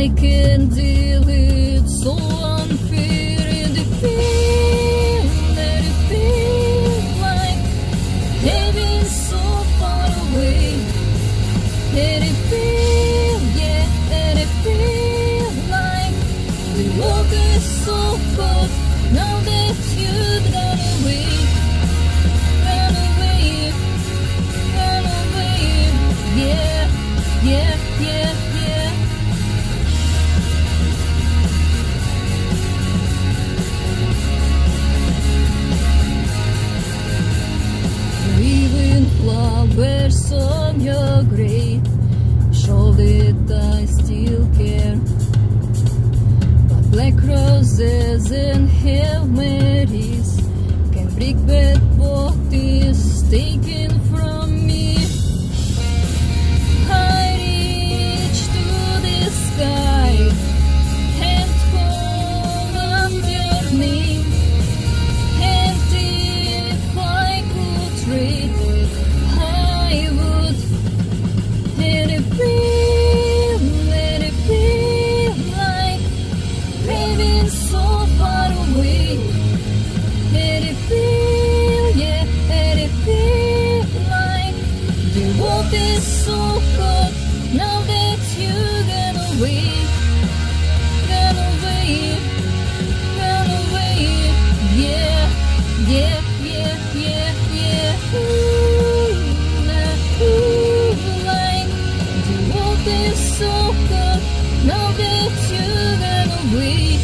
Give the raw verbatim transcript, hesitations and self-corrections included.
I can't deal it, so unfair. And it feels, that it feels like heaven so far away. And it feels, yeah, and it feels like the world is so cold now that you've gone away. Gone away, gone away, yeah, yeah, yeah, yeah. Breathing flowers on your grave show that I still care, but black roses and Hail Marys can bring back what is taken from me. I reach to the sky and call out your name, and if I could trade, I would. And it feels, and it feels like heaven so far away. And it feels, yeah, and it feels like the world is so cold now that you've gone away. Gone away, gone away, yeah, yeah, yeah, yeah, yeah. Ooh, nah, ooh, like the world is so cold now that you've gone away.